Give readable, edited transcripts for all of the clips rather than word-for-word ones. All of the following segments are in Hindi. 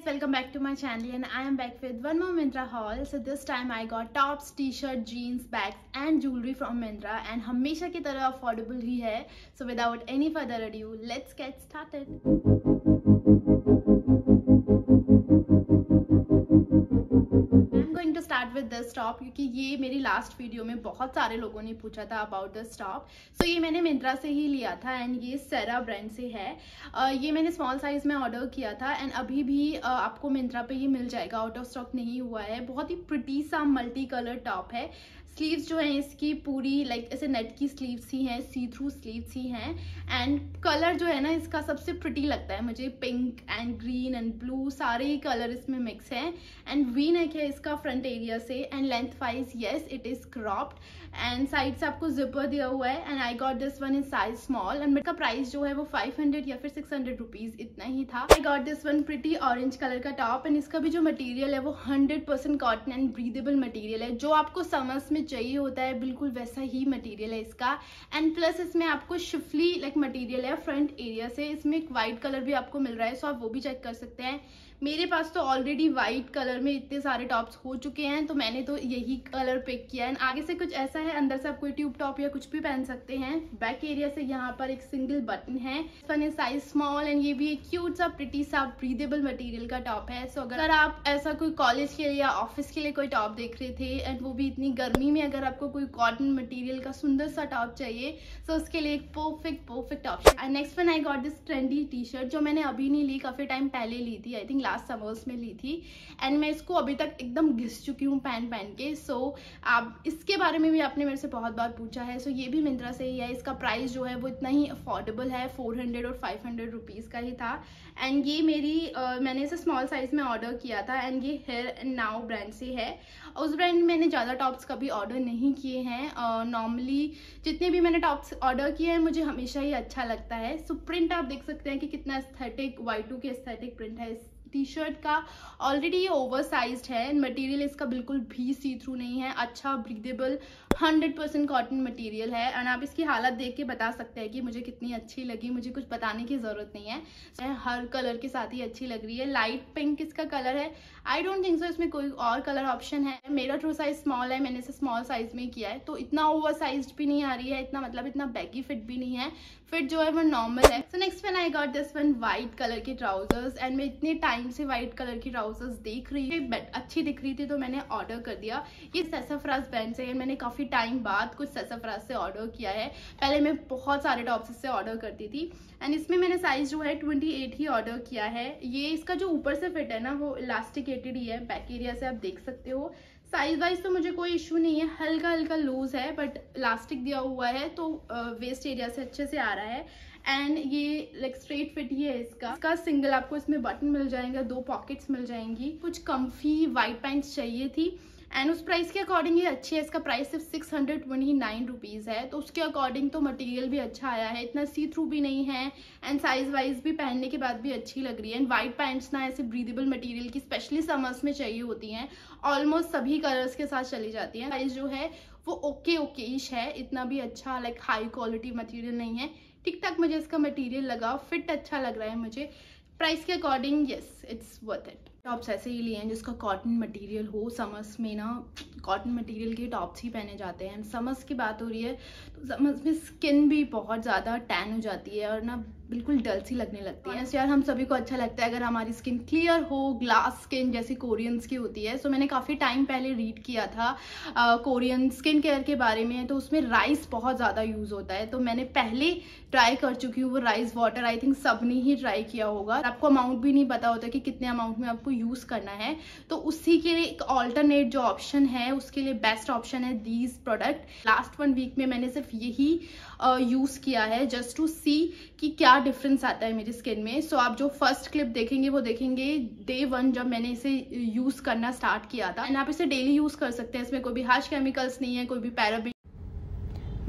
welcome back to my channel and I am back with one more Myntra haul. So this time I got tops, t-shirt, jeans, bags and jewelry from Myntra and हमेशा की तरह affordable ही है. So without any further ado, let's get started. Start with this top क्योंकि ये मेरी लास्ट वीडियो में बहुत सारे लोगों ने पूछा था अबाउट दिस टॉप. सो ये मैंने मिंत्रा से ही लिया था एंड ये सेरा ब्रांड से है. ये मैंने स्मॉल साइज में ऑर्डर किया था एंड अभी भी आपको मिंत्रा पे ही मिल जाएगा, आउट ऑफ स्टॉक नहीं हुआ है. बहुत ही प्रिटी सा मल्टी कलर टॉप है. स्लीव्स जो है इसकी पूरी लाइक ऐसे नेट की स्लीव्स ही हैं, सी थ्रू स्लीव्स ही हैं एंड कलर जो है ना इसका सबसे प्रिटी लगता है मुझे. Pink and green and blue सारे ही कलर इसमें मिक्स हैं एंड वी नेक है इसका फ्रंट एरिया से and length wise yes it is cropped and side से आपको जिपर दिया हुआ है and I got this one in size small and इसका प्राइस जो है वो 500 या फिर 600 रुपीज इतना ही था. I got this one pretty orange colour का टॉप एंड इसका भी जो मटेरियल है वो 100% कॉटन एंड ब्रीदेबल मटेरियल है. जो आपको समर्स में चाहिए होता है बिल्कुल वैसा ही मटेरियल है इसका एंड प्लस इसमें आपको शिफली लाइक मटेरियल है फ्रंट एरिया से. इसमें एक वाइट कलर भी आपको मिल रहा है सो आप वो भी चेक कर सकते हैं. मेरे पास तो ऑलरेडी वाइट कलर में इतने सारे टॉप्स हो चुके हैं तो मैंने तो यही कलर पिक किया है. आगे से कुछ ऐसा है, अंदर से आप कोई ट्यूब टॉप या कुछ भी पहन सकते हैं. बैक एरिया से यहाँ पर एक सिंगल बटन है. फन साइज स्मॉल एंड ये भी एक क्यूट सा प्रिटी सा ब्रीदेबल मटेरियल का टॉप है. सो अगर आप ऐसा कोई कॉलेज के लिए या ऑफिस के लिए कोई टॉप देख रहे थे एंड वो भी इतनी गर्मी में, अगर आपको कोई कॉटन मटेरियल का सुंदर सा टॉप चाहिए तो उसके लिए एक perfect option. And next one I got this trendy T shirt जो मैंने अभी नहीं ली, काफी टाइम पहले ली थी. आई थिंक लास्ट समर्स में ली थी एंड मैं इसको अभी तक एकदम घिस चुकी हूँ पहन के. सो आप इसके बारे में भी आपने मेरे से बहुत बार पूछा है. सो ये भी मिंत्रा से ही है. इसका प्राइस जो है वो इतना ही अफोर्डेबल है, 400 और 500 रुपीज का ही था एंड ये मेरी मैंने इसे स्मॉल साइज में ऑर्डर किया था एंड ये हेयर एंड नाउ ब्रांड से है. उस ब्रांड में मैंने ज़्यादा टॉप्स कभी ऑर्डर नहीं किए हैं. नॉर्मली जितने भी मैंने टॉप्स ऑर्डर किए हैं मुझे हमेशा ही अच्छा लगता है. सो प्रिंट आप देख सकते हैं कि कितना एस्थेटिक Y2 के एस्थेटिक प्रिंट है इस टी शर्ट का. ऑलरेडी ये ओवर साइज्ड है एंड मटेरियल इसका बिल्कुल भी सी थ्रू नहीं है. अच्छा ब्रीदेबल 100% कॉटन मटेरियल है एंड आप इसकी हालत देख के बता सकते हैं कि मुझे कितनी अच्छी लगी. मुझे कुछ बताने की जरूरत नहीं है, हर कलर के साथ ही अच्छी लग रही है. लाइट पिंक इसका कलर है. आई डोंट थिंक सो इसमें कोई और कलर ऑप्शन है. मेरा ट्रू साइज स्मॉल है, मैंने इसे स्मॉल साइज में किया है तो इतना ओवर साइज्ड भी नहीं आ रही है, इतना मतलब इतना बैगी फिट भी नहीं है. फिट जो है वो नॉर्मल है. So next one I got this one white colour के ट्राउजर्स एंड मैं इतने टाइम से व्हाइट कलर की ट्राउजर्स देख रही थी, अच्छी दिख रही थी तो मैंने ऑर्डर कर दिया. ये सैसाफ्राज ब्रांड से है. मैंने काफी टाइम बाद कुछ सैसाफ्राज से ऑर्डर किया है. पहले मैं बहुत सारे टॉप्स इससे ऑर्डर करती थी एंड इसमें मैंने साइज जो है 28 ही ऑर्डर किया है. ये इसका जो ऊपर से फिट है ना वो इलास्टिकेटेड ही है. बैक एरिया से आप देख सकते हो. साइज वाइज तो मुझे कोई इशू नहीं है, हल्का लूज है बट इलास्टिक दिया हुआ है तो वेस्ट एरिया से अच्छे से आ रहा है एंड ये लाइक स्ट्रेट फिट ही है. इसका सिंगल आपको इसमें बटन मिल जाएगा, 2 पॉकेट्स मिल जाएंगी. कुछ कम्फी वाइट पैंट्स चाहिए थी एंड उस प्राइस के अकॉर्डिंग ये अच्छी है. इसका प्राइस सिर्फ 629 रुपीज है तो उसके अकॉर्डिंग तो मटेरियल भी अच्छा आया है, इतना सी थ्रू भी नहीं है एंड साइज वाइज भी पहनने के बाद भी अच्छी लग रही है. एंड वाइट पैंट्स ना ऐसे ब्रीदेबल मटेरियल की स्पेशली समर्स में चाहिए होती हैं, ऑलमोस्ट सभी कलर्स के साथ चली जाती हैं. प्राइस जो है वो ओके-इश है, इतना भी अच्छा लाइक हाई क्वालिटी मटेरियल नहीं है. ठीक ठाक मुझे इसका मटेरियल लगा, फिट अच्छा लग रहा है मुझे. प्राइस के according yes it's worth it. Tops ऐसे ही लिए हैं जिसका कॉटन मटेरियल हो. समर्स में ना कॉटन मटेरियल के टॉप्स ही पहने जाते हैं. समर्स की बात हो रही है तो समर्स में स्किन भी बहुत ज़्यादा टैन हो जाती है और ना बिल्कुल डल सी लगने लगती है. यार हम सभी को अच्छा लगता है अगर हमारी स्किन क्लियर हो, ग्लास स्किन जैसी कोरियंस की होती है. सो मैंने काफ़ी टाइम पहले रीड किया था कोरियन स्किन केयर के बारे में तो उसमें राइस बहुत ज़्यादा यूज़ होता है तो मैंने पहले ट्राई कर चुकी हूँ वो राइस वाटर. आई थिंक सबने ही ट्राई किया होगा. आपको अमाउंट भी नहीं पता होता कि कितने अमाउंट में आपको यूज़ करना है तो उसी के लिए एक ऑल्टरनेट जो ऑप्शन है उसके लिए बेस्ट ऑप्शन है दीज प्रोडक्ट. लास्ट 1 वीक में मैंने सिर्फ यही यूज़ किया है जस्ट टू सी कि क्या डिफरेंस आता है मेरी स्किन में. सो आप जो फर्स्ट क्लिप देखेंगे वो देखेंगे डे 1 जब मैंने इसे यूज़ करना स्टार्ट किया था एंड आप इसे डेली यूज़ कर सकते हैं. इसमें कोई भी हार्श केमिकल्स नहीं है, कोई भी paraben.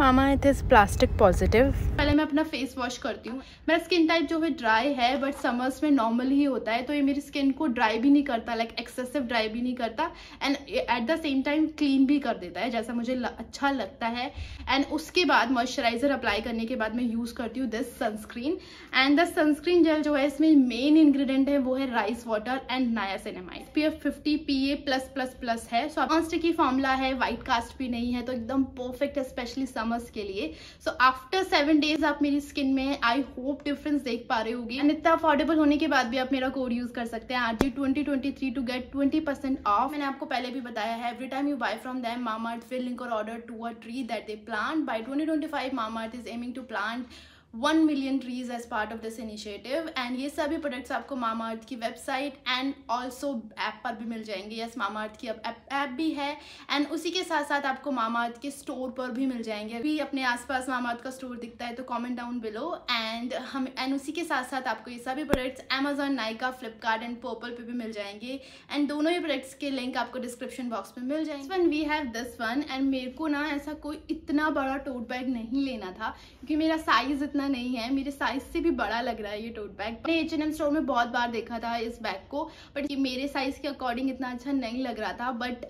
Mamaearth is plastic positive. पहले मैं अपना फेस वॉश करती हूँ। मेरा स्किन टाइप जो है ड्राई है, बट समर्स में नॉर्मल ही होता है, तो ये मेरी स्किन को ड्राई भी नहीं करता, लाइक एक्सेसिव ड्राई भी नहीं करता, and at the same time clean भी कर देता है जैसा मुझे अच्छा लगता है। एंड उसके बाद मॉइस्चराइजर अप्लाई करने के बाद मैं यूज़ करती हूँ this sunscreen. And the sunscreen gel जो है इसमें मेन इंग्रेडिएंट है वो है rice water and niacinamide. SPF 50 PA+++ है। सो नॉन स्टिकी फॉर्मूला है, वाइट कास्ट भी नहीं है, तो एकदम परफेक्ट है स्पेशली समर्स के लिए। सो आफ्टर 7 डेज आप मेरी स्किन में आई होप डिफरेंस देख पा रहे होगी। एंड इतना अफोर्डेबल होने के बाद भी आप मेरा कोड यूज कर सकते हैं RG2023 टू गेट 20% ऑफ। मैंने आपको पहले भी बताया है, every time you buy from them Mamaearth will link और order to a tree that they plant. By 2025 Mamaearth is aiming to plant 1 million trees as part of this initiative. And ये सभी प्रोडक्ट्स आपको मामाअर्थ की वेबसाइट एंड ऑल्सो ऐप पर भी मिल जाएंगे। यस, मामाअर्थ की अब ऐप भी है, एंड उसी के साथ साथ आपको मामाअर्थ के स्टोर पर भी मिल जाएंगे। अभी अपने आसपास मामाअर्थ का स्टोर दिखता है तो कमेंट डाउन बिलो। एंड उसी के साथ साथ आपको ये सभी products Amazon, Nykaa, Flipkart and Purplle पे भी मिल जाएंगे। एंड दोनों ही प्रोडक्ट्स के लिंक आपको डिस्क्रिप्शन बॉक्स में मिल जाएंगे। One we have this one, and मेरे को ना ऐसा कोई इतना बड़ा टोट बैग नहीं लेना था क्योंकि मेरा साइज इतना नहीं है, मेरे साइज से भी बड़ा लग रहा है ये टोट बैग। मैंने H&M स्टोर में बहुत बार देखा था इस बैग को, बट ये मेरे साइज के अकॉर्डिंग इतना अच्छा नहीं लग रहा था। बट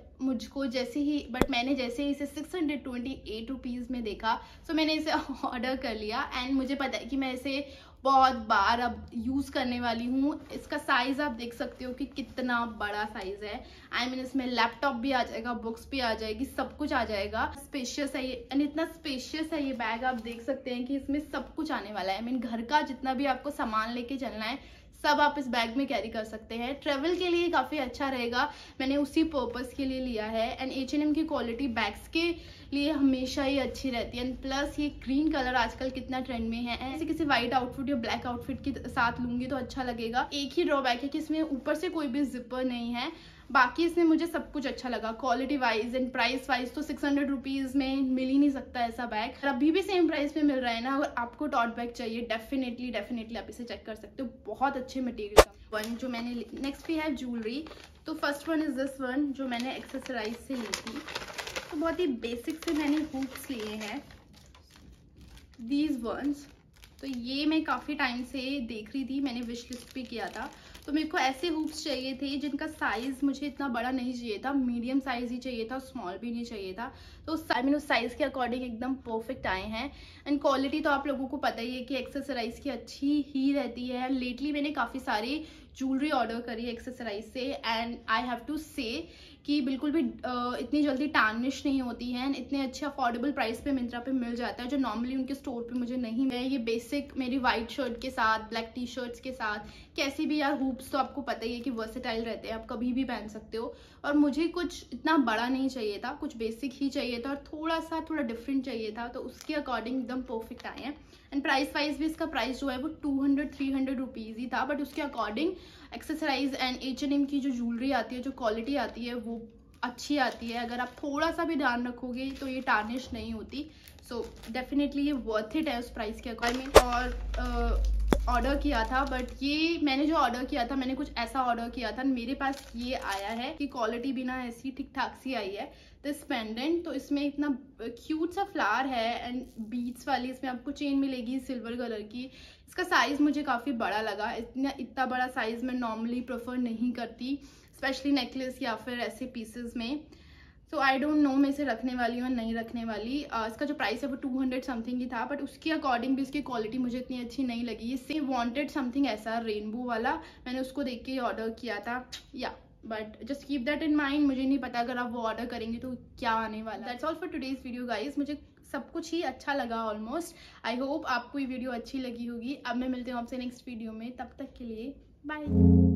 मैंने जैसे ही इसे 628 रुपीज़ में देखा, सो मैंने इसे ऑर्डर कर लिया। एंड मुझे पता है कि मैं इसे बहुत बार अब यूज़ करने वाली हूँ। इसका साइज़ आप देख सकते हो कि कितना बड़ा साइज़ है। आई मीन इसमें लैपटॉप भी आ जाएगा, बुक्स भी आ जाएगी, सब कुछ आ जाएगा। स्पेशियस है ये, एंड इतना स्पेशियस है ये बैग, आप देख सकते हैं कि इसमें सब कुछ आने वाला है। आई मीन घर का जितना भी आपको सामान लेके चलना है सब आप इस बैग में कैरी कर सकते हैं। ट्रेवल के लिए काफ़ी अच्छा रहेगा, मैंने उसी पर्पस के लिए लिया है। एंड H&M की क्वालिटी बैग्स के लिए हमेशा ही अच्छी रहती है। एंड प्लस ये ग्रीन कलर आजकल कितना ट्रेंड में है, ऐसे किसी वाइट आउटफिट या ब्लैक आउटफिट के साथ लूंगी तो अच्छा लगेगा। एक ही ड्रॉबैक है कि इसमें ऊपर से कोई भी जिपर नहीं है, बाकी इसमें मुझे सब कुछ अच्छा लगा quality wise and price wise. तो 600 रुपीज़ में मिल ही नहीं सकता ऐसा बैग। अभी भी सेम प्राइस में मिल रहा है ना। अगर आपको टॉट बैग चाहिए डेफिनेटली आप इसे चेक कर सकते हो, बहुत अच्छे मटेरियल का। वन जो मैंने नेक्स्ट भी है ज्वेलरी। तो first one is this one जो मैंने एक्सेसराइज से ली थी। तो बहुत ही बेसिक से मैंने हुक्स लिए हैं, दीज वंस। तो ये मैं काफ़ी टाइम से देख रही थी, मैंने विश लिस्ट पे किया था। तो मेरे को ऐसे हुक्स चाहिए थे जिनका साइज़ मुझे इतना बड़ा नहीं चाहिए था, मीडियम साइज़ ही चाहिए था, स्मॉल भी नहीं चाहिए था। तो उस साइज़ के अकॉर्डिंग एकदम परफेक्ट आए हैं। एंड क्वालिटी तो आप लोगों को पता ही है कि एक्सेसराइज की अच्छी ही रहती है। लेटली मैंने काफ़ी सारी ज्वेलरी ऑर्डर करी है एक्सेसराइज से, एंड आई हैव टू से कि बिल्कुल भी इतनी जल्दी टार्निश नहीं होती है। एंड इतने अच्छे अफोर्डेबल प्राइस पे मिंत्रा पे मिल जाता है जो नॉर्मली उनके स्टोर पे मुझे नहीं मिले। ये बेसिक मेरी वाइट शर्ट के साथ, ब्लैक टी शर्ट्स के साथ, कैसी भी यार हुप्स तो आपको पता ही है कि वर्सेटाइल रहते हैं, आप कभी भी पहन सकते हो। और मुझे कुछ इतना बड़ा नहीं चाहिए था, कुछ बेसिक ही चाहिए था और थोड़ा डिफरेंट चाहिए था, तो उसके अकॉर्डिंग एकदम परफेक्ट आए हैं। एंड प्राइस वाइज भी इसका प्राइस जो है वो 200-300 रुपीज़ ही था, बट उसके अकॉर्डिंग एक्सेसराइज एंड H&M की जो ज्वेलरी आती है, जो क्वालिटी आती है वो अच्छी आती है। अगर आप थोड़ा सा भी ध्यान रखोगे तो ये टार्निश नहीं होती। सो डेफिनेटली ये वर्थ इट है उस प्राइस के अकॉर्डिंग। और ऑर्डर किया था, बट ये मैंने जो ऑर्डर किया था, मैंने कुछ ऐसा ऑर्डर किया था, मेरे पास ये आया है कि क्वालिटी भी ना ऐसी ठीक ठाक सी आई है। दिस पेंडेंट, तो इसमें इतना क्यूट सा फ्लावर है एंड बीड्स वाली इसमें आपको चेन मिलेगी सिल्वर कलर की। इसका साइज़ मुझे काफ़ी बड़ा लगा, इतना बड़ा साइज़ मैं नॉर्मली प्रेफर नहीं करती, स्पेशली नेकलेस या फिर ऐसे पीसेस में। सो आई डोंट नो मैं इसे रखने वाली हूँ नहीं रखने वाली। इसका जो प्राइस है वो 200 समथिंग ही था, बट उसके अकॉर्डिंग भी इसकी क्वालिटी मुझे इतनी अच्छी नहीं लगी। इससे वांटेड समथिंग ऐसा रेनबो वाला, मैंने उसको देख के ऑर्डर किया था या but just keep that in mind. मुझे नहीं पता अगर आप वो ऑर्डर करेंगे तो क्या आने वाला। That's all for today's video guys. मुझे सब कुछ ही अच्छा लगा ऑलमोस्ट। आई होप आपको ये वीडियो अच्छी लगी होगी। अब मैं मिलती हूँ आपसे नेक्स्ट वीडियो में, तब तक के लिए बाय।